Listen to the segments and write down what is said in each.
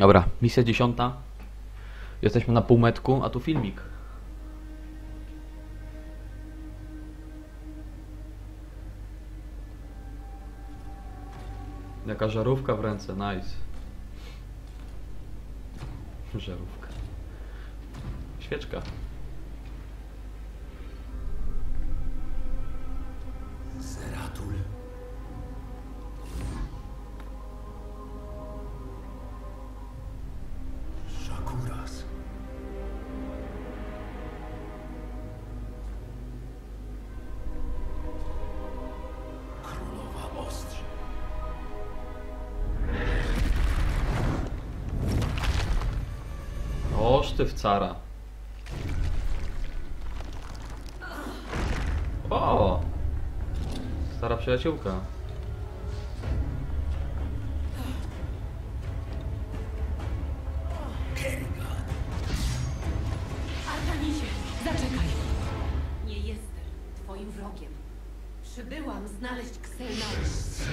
Dobra, misja 10. Jesteśmy na półmetku, a tu filmik. Jaka żarówka w ręce, nice. Żarówka. Świeczka. Zeratul. Shakuras. Królowa Ostrzy. Oż ty w cara. O! Stara przyjaciółka. Artanisie, zaczekaj! Nie jestem twoim wrogiem. Przybyłam znaleźć Xelnaus.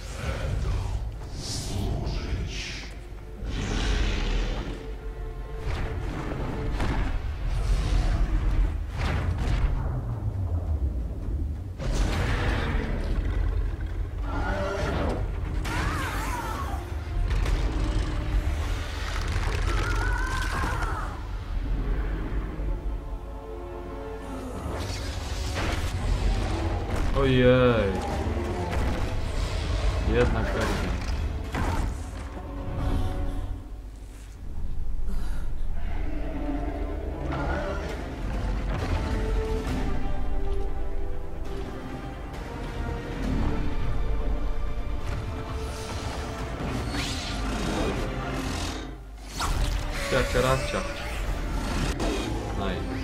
Ojej. Jednak pewnie. Ciacia racia. Nice.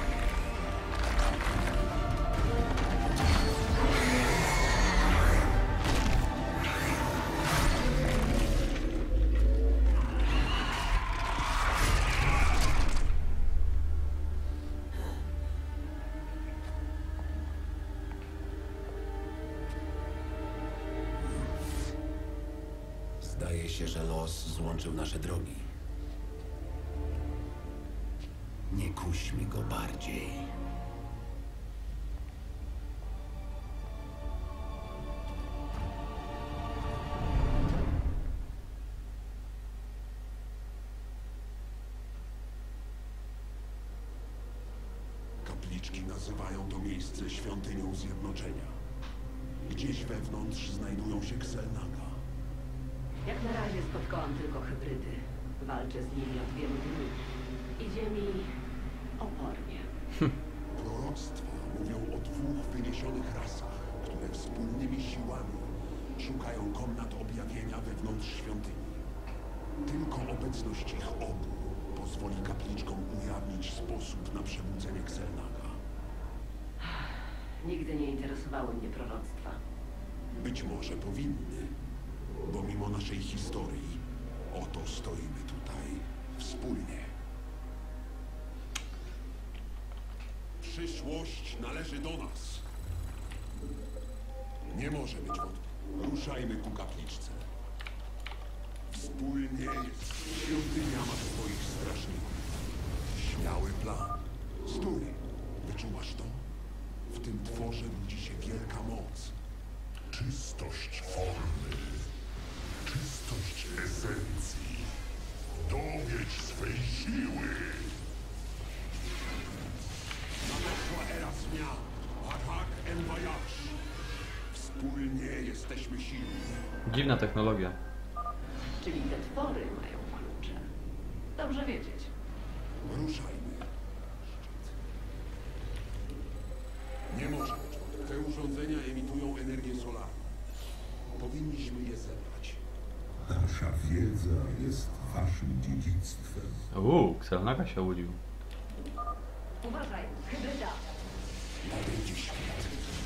Zdaje się, że los złączył nasze drogi. Nie kuśmy go bardziej. Kapliczki nazywają to miejsce świątynią zjednoczenia. Gdzieś wewnątrz znajdują się Xelnaga. Jak na razie spotkałam tylko hybrydy. Walczę z nimi od wielu dni. Idzie mi opornie. Proroctwa mówią o dwóch wyniesionych rasach, które wspólnymi siłami szukają komnat objawienia wewnątrz świątyni. Tylko obecność ich obu pozwoli kapliczkom ujawnić sposób na przebudzenie Xelnaga. Nigdy nie interesowały mnie proroctwa. Być może powinny, bo mimo naszej historii, oto stoimy tutaj wspólnie. Przyszłość należy do nas. Nie może być wątku. Ruszajmy ku kapliczce. Wspólnie jest. Świątynia ma swoich strażników. Śmiały plan. Stój. Wyczuwasz to? W tym tworze budzi się wielka moc. Czystość formy. Czystość esencji. Dowiedź swej siły. Nadeszła era zmian. Atak en voyage. Wspólnie jesteśmy silni. Dziwna technologia. Czyli te twory mają klucze. Dobrze wiedzieć. Ruszajmy. Nie może być. Te urządzenia emitują energię solarną. Powinniśmy je zebrać. Nasza wiedza jest waszym dziedzictwem. Xelnaga się obudził. Uważaj, hybryda! Nadejdzie świt.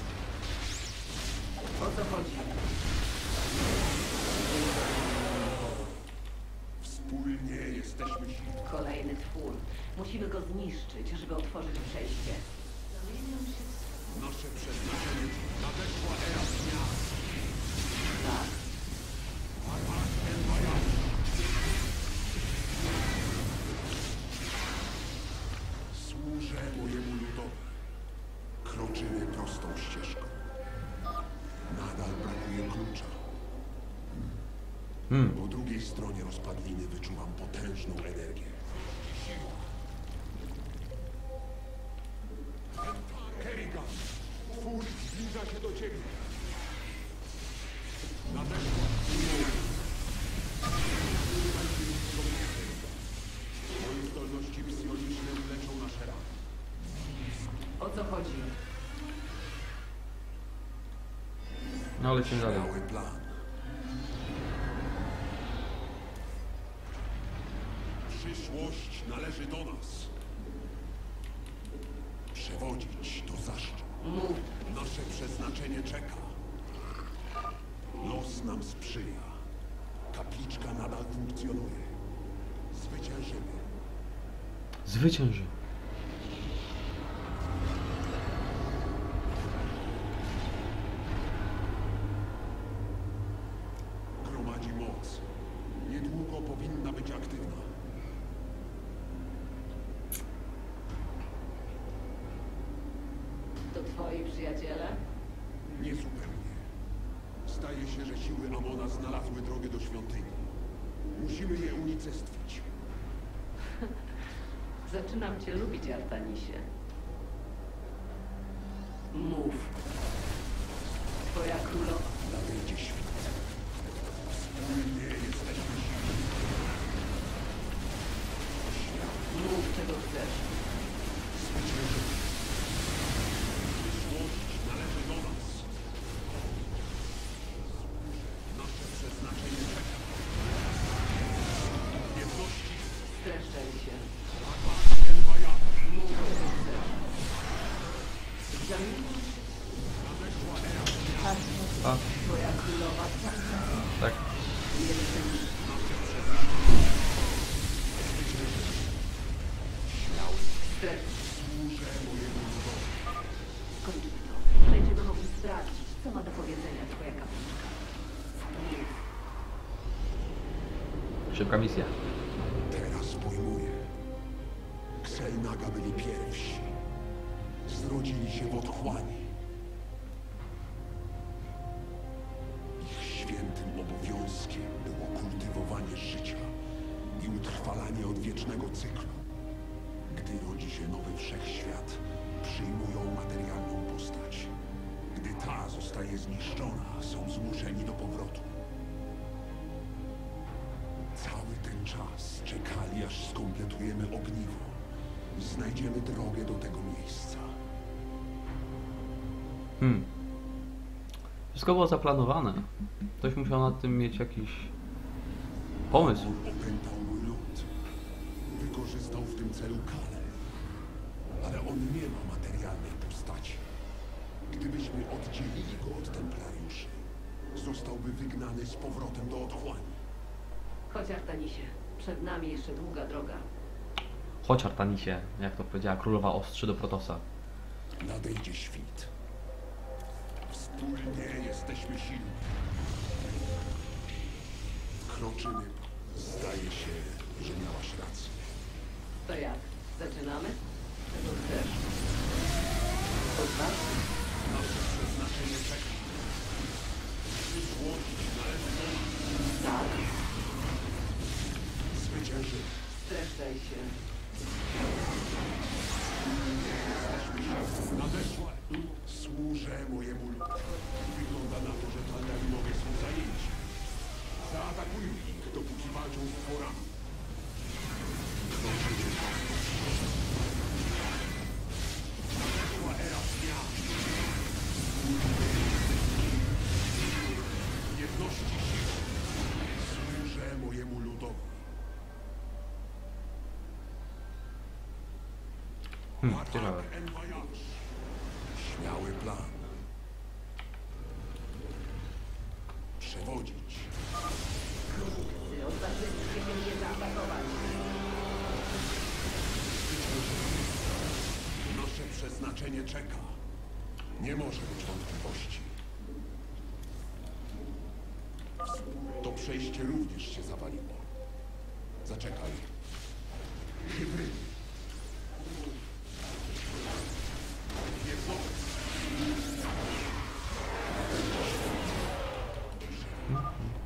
O co chodzi? Wspólnie jesteśmy silni. Kolejny twór. Musimy go zniszczyć, żeby otworzyć przejście. Zamieniam się w... Nasze przeznaczenie. Nadeszła era zmian. Tak. Atak en voyage. Po drugiej stronie rozpadliny wyczuwam potężną energię. Siła. Kerrigan! Twór zbliża się do ciebie. Nadeszła. Moje zdolności psioniczne leczą nasze rany. O co chodzi? No lecimy dalej. Cały plan. Przyszłość należy do nas. Przewodzić to zaszczyt. Mów. Nasze przeznaczenie czeka. Los nam sprzyja. Kapliczka nadal funkcjonuje. Zwyciężymy. Zwycięży. Gromadzi moc. Niedługo powinna być aktywna. To twoi przyjaciele? Niezupełnie. Zdaje się, że siły Amona znalazły drogę do świątyni. Musimy je unicestwić. Zaczynam cię lubić, Artanisie. Mów. Twoja królowa. Nadejdzie świt. Wspólnie jesteśmy silni. Mów, czego chcesz. Zwyciężymy. Przyszłość należy do nas. Nasze przeznaczenie czeka. Jedności Streszczaj się. Envaya. Mów, czego chcesz. Zamilcz. Nadeszła era. A, Twoja królowa. tak. Jestem. Streszcz. Służę mojemu ludowi. Skończmy to. Będziemy mogli sprawdzić, co ma do powiedzenia twoja kapliczka. Mów. Szybka misja. Teraz pojmuję. Xel'Naga byli pierwsi. Zrodzili się w otchłani. Ich świętym obowiązkiem było kultywowanie życia i utrwalanie odwiecznego cyklu. Gdy rodzi się nowy wszechświat, przyjmują materialną postać. Gdy ta zostaje zniszczona, są zmuszeni do powrotu. Cały ten czas czekali, aż skompletujemy ogniwo i znajdziemy drogę do tego miejsca. Wszystko było zaplanowane. Ktoś musiał nad tym mieć jakiś pomysł. Opętał mój lud. Wykorzystał w tym celu Kale. Ale on nie ma materialnej postaci. Gdybyśmy oddzielili go od templariuszy, zostałby wygnany z powrotem do otchłani. Chodź, Artanisie. Przed nami jeszcze długa droga. Chodź Artanisie, jak to powiedziała królowa ostrzy do Protosa. Nadejdzie świt. Wspólnie jesteśmy silni. Kroczymy. Zdaje się, że miałaś rację. To jak? Zaczynamy? Czego chcesz? Odważnie. Nasze przeznaczenie czeka. Przyszłość należy do nas. Tak. Zwyciężymy. Streszczaj się. Nadeszła. Służę mojemu ludowi. Wygląda na to, że Taldarinowie są zajęci. Zaatakujmy ich, dopóki walczą z tworami. Zdążymy Nadeszła era dnia. Jedności sił. Służę mojemu ludowi. Ciekawe. Śmiały plan. Przewodzić. Odważnie się nie zaatakować. Nasze przeznaczenie czeka. Nie może być wątpliwości. To przejście również się zawaliło. Zaczekaj. Hybrydy.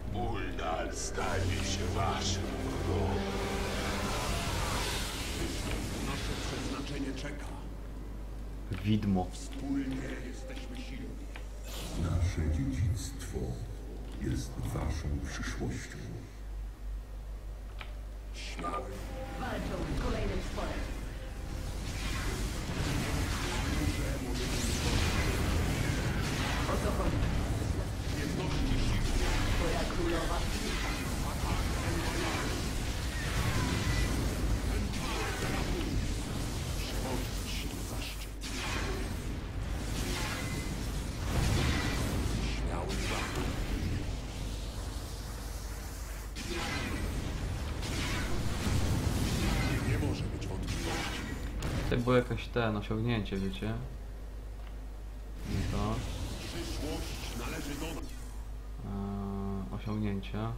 Uldal stanie się waszym wrogiem. Nasze przeznaczenie czeka. Widmo. Wspólnie jesteśmy silni. Nasze dziedzictwo jest waszą przyszłością. Śmiały. Walczą z kolejnym stworem. O co chodzi? Jedności sił. Twoja królowa. Przewodzić to zaszczyt. Śmiały plan. Nie może być wątpliwości. Tutaj było jakieś osiągnięcie, wiecie? I to. Przyszłość należy do nas. Osiągnięcia.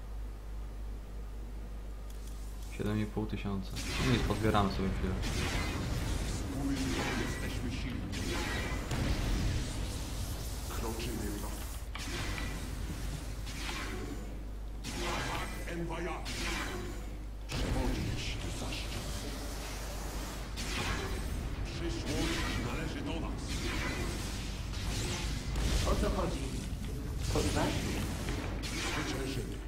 7,5 tysiąca. No nic, podbieramy sobie chwilę. Wspólnie jesteśmy silni. Kroczymy w lot. Atak Envaya. Przewodzić to zaszczyt. Przyszłość należy do nas. O co chodzi? Odważnie. Zwyciężymy.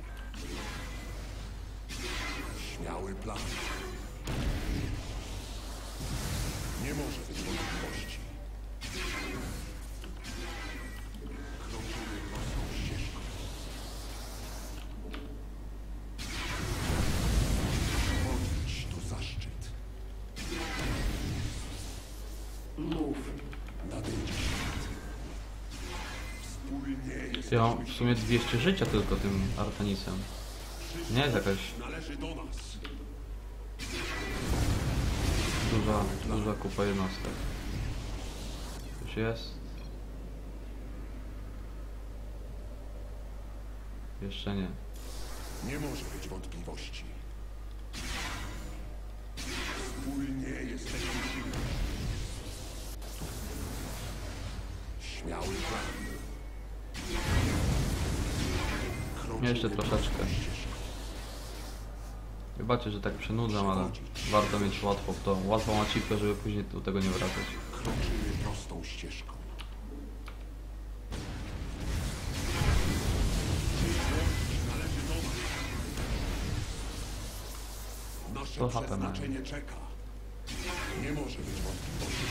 Śmiały plan. Nie może być wątpliwości. Kroczymy prostą ścieżką. Przewodzić to zaszczyt. Mów. Nadejdzie świat. Wspólnie jesteśmy Ja mam w sumie 200 życia tylko tym Artanisem. Nie jest jakaś należy do nas. duża kupa jednostek. Już jest. Jeszcze nie. Nie może być wątpliwości. Wspólnie jesteśmy silni. Śmiały plan. Kroczymy Jeszcze troszeczkę. prostą ścieżką. Wybaczcie, że tak przynudzam, ale warto mieć łatwo w to. Łatwą achievkę, żeby później do tego nie wracać. Kroczymy prostą ścieżką. Przyszłość należy do nas. Nasze To HP mamy. przeznaczenie czeka. Nie może być wątpliwości.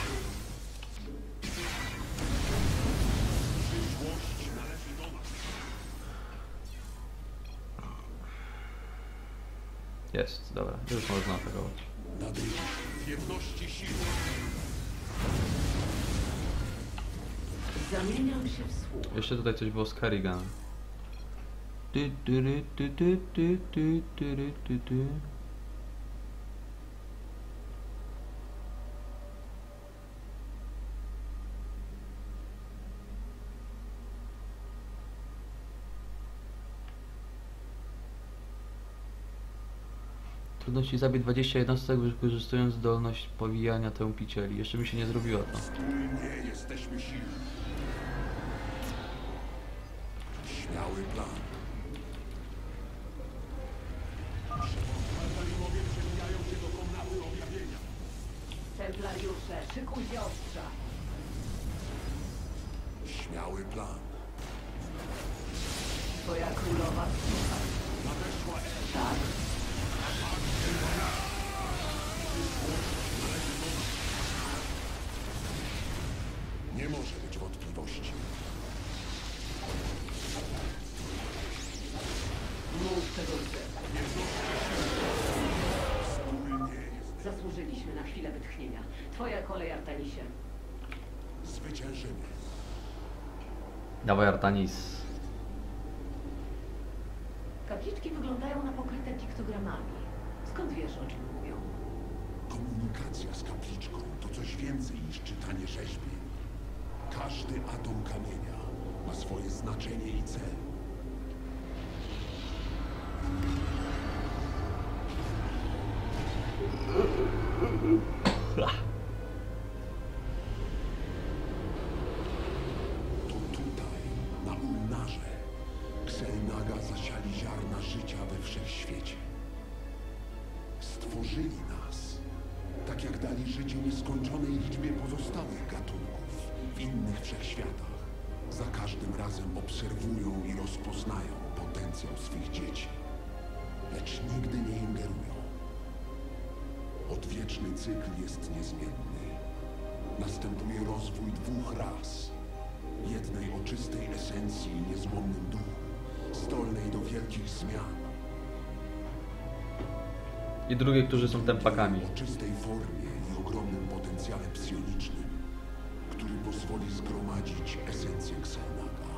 Przyszłość należy do nas. Jest, dobra, już można atakować. Nadejdzie w jedności sił. Zamieniam się w słuch. Jeszcze tutaj coś było z Kerrigan. Trudności zabij 20 jednostek, wykorzystując zdolność powijania tępicieli. Jeszcze mi się nie zrobiło to. Wspólnie jesteśmy silni. Śmiały plan. Altalimowie przebijają się do komnaty objawienia. Templariusze, szykujcie ostrza. Śmiały plan. Twoja królowa słucha. Nadeszła era. Tak. Nie może być wątpliwości. Mów czego chcesz. Wspólnie jest. Zasłużyliśmy na chwilę wytchnienia. Twoja kolej, Artanisie. Zwyciężymy. Dawaj Artanis. Kapliczki wyglądają na pokryte piktogramami. Skąd wiesz, o czym mówią? Komunikacja z kapliczką to coś więcej niż czytanie rzeźby. Każdy atom kamienia ma swoje znaczenie i cel. To tutaj, na Ulnarze, Xel'Naga zaś we wszechświecie. Stworzyli nas, tak jak dali życie nieskończonej liczbie pozostałych gatunków w innych wszechświatach. Za każdym razem obserwują i rozpoznają potencjał swych dzieci, lecz nigdy nie ingerują. Odwieczny cykl jest niezmienny. Następuje rozwój dwóch ras. Jednej o czystej esencji i niezłomnym duchu, zdolnej do wielkich zmian. I drugie, którzy są tempakami. O czystej formie i ogromnym potencjale psionicznym, który pozwoli zgromadzić esencję Xel'Naga.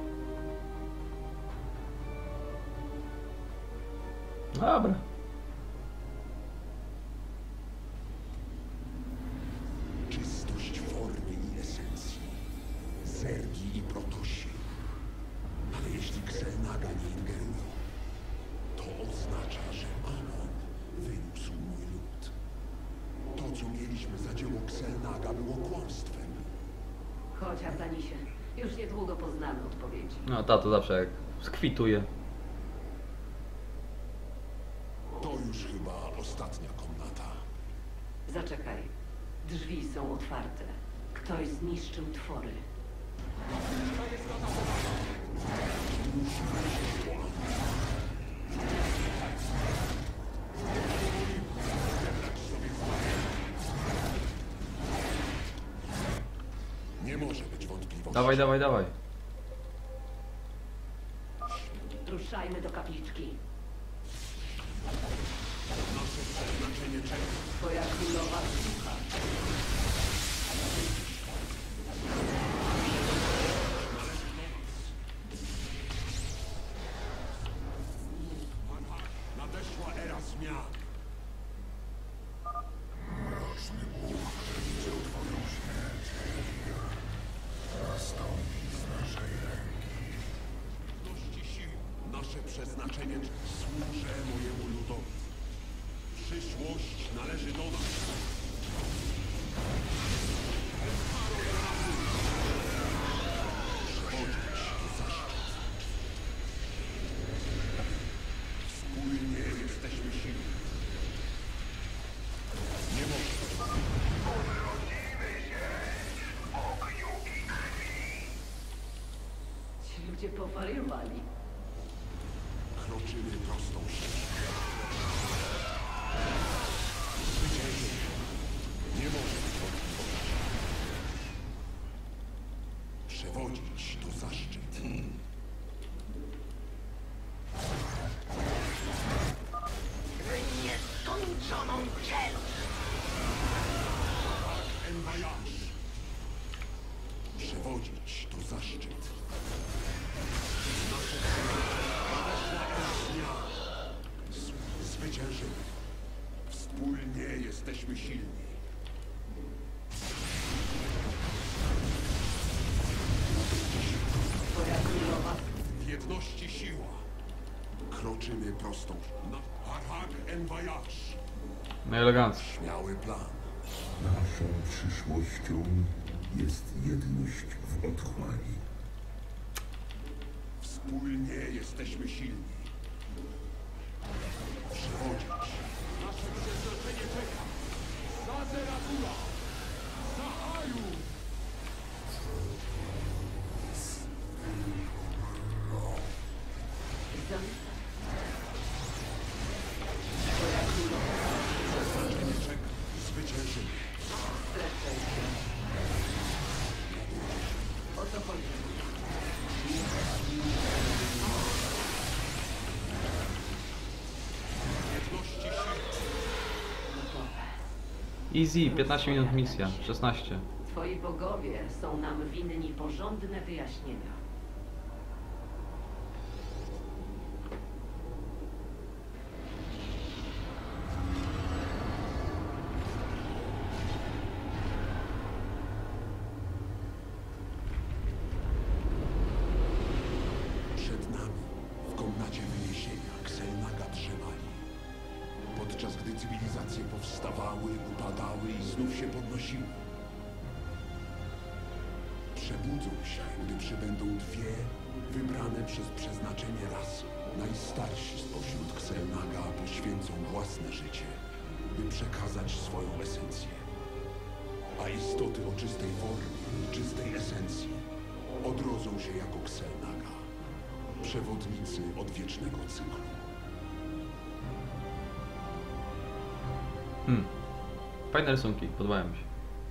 Dobra. Czystość formy i esencji, zergi i protosi. Ale jeśli Xel'Naga nie ingerują, to oznacza, że Anon wyniósł mój lud. To, co mieliśmy za dzieło Xel'Naga, było kłamstwem. Chodź, Artanisie. Już niedługo poznamy odpowiedzi. No tato zawsze jak skwituje. To już chyba ostatnia komnata. Zaczekaj. Drzwi są otwarte. Ktoś zniszczył twory. Nie może być wątpliwości. Dawaj, dawaj, dawaj. Ruszajmy do kapliczki. Nasze przeznaczenie czeka. Twoja królowa słucha. Nadeszła era zmian. Mroczny Bóg przewidział Twoją śmierć. Nastąpi z naszej ręki. Jedności sił. Nasze przeznaczenie służę mojemu ludowi. Przyszłość należy do nas. Przewodzić to zaszczyt. Wspólnie jesteśmy silni. Nie można. Ci ludzie powariowali. Kroczymy prostą ścieżką. Zwyciężymy. Nie może być wątpliwości. Przewodzić to zaszczyt. Nieskończoną ciel! Envoyage. Przewodzić to zaszczyt. Nasze nadeszła era zmian. Zwyciężymy. Wspólnie jesteśmy silni. Twoja królowa. W jedności siła. Kroczymy prostą. Na Harhag Envoyage. No elegancko. Śmiały plan. Naszą przyszłością jest jedność w otchłani. Wspólnie jesteśmy silni. Przewodzić. Nasze przeznaczenie czeka. Zazeratura! Zahaju! Twoja królowa. Przeznaczenie czeka. Zwyciężymy. Streszczaj się. O co chodzi? Jedności sił. Gotowe. Easy, 15 minut misja. 16. Twoi bogowie są nam winni porządne wyjaśnienia. Przed nami, w komnacie wyniesienia, Xel'Naga drzemali. Podczas gdy cywilizacje powstawały, upadały i znów się podnosiły. Przebudzą się, gdy przybędą dwie wybrane przez przeznaczenie rasy, najstarsi spośród poświęcą własne życie, by przekazać swoją esencję. A istoty o czystej formie, czystej esencji odrodzą się jako Xel'Naga, przewodnicy odwiecznego cyklu. Fajne rysunki, podobają mi się.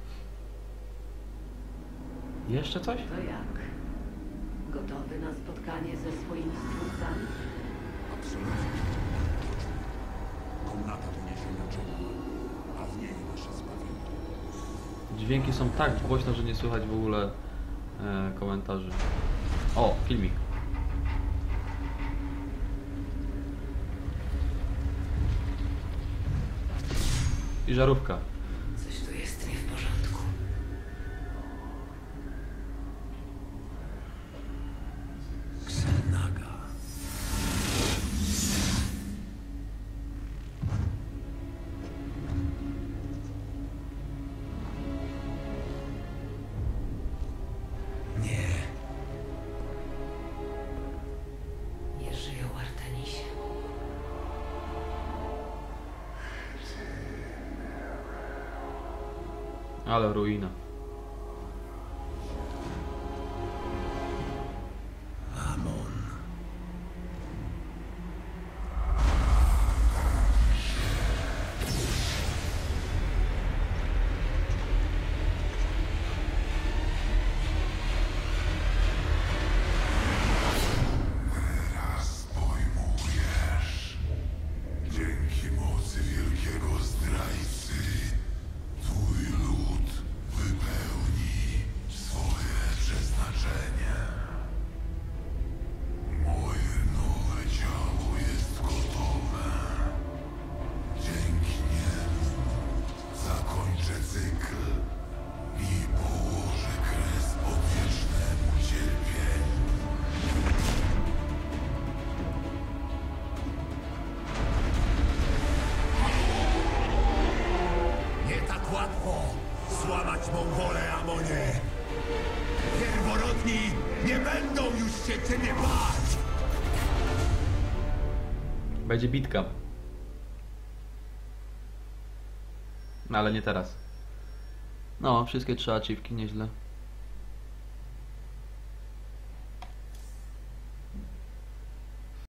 Jeszcze coś? To jak? Gotowy na spotkanie ze swoimi stwórcami? Absolutnie. Komnata doniesienia czeka, a w niej nasze zbawienie. Dźwięki są tak głośno, że nie słychać w ogóle komentarzy. O, filmik. I żarówka. Coś tu jest nie w porządku. Xel'Naga. Nie. Nie żyją, Artanisie. Ale ruina. Amon. Teraz pojmujesz. Dzięki mocy wielkiego zdrajcy twój lud wypełni swoje przeznaczenie. Moje nowe ciało jest gotowe. Dzięki niemu zakończę cykl i położę kres odwiecznemu cierpieniu. Nie tak łatwo złamać mą wolę, Amonie. Pierworodni nie będą już się ciebie bać. Będzie bitka. No ale nie teraz. No, wszystkie 3 achievki, nieźle.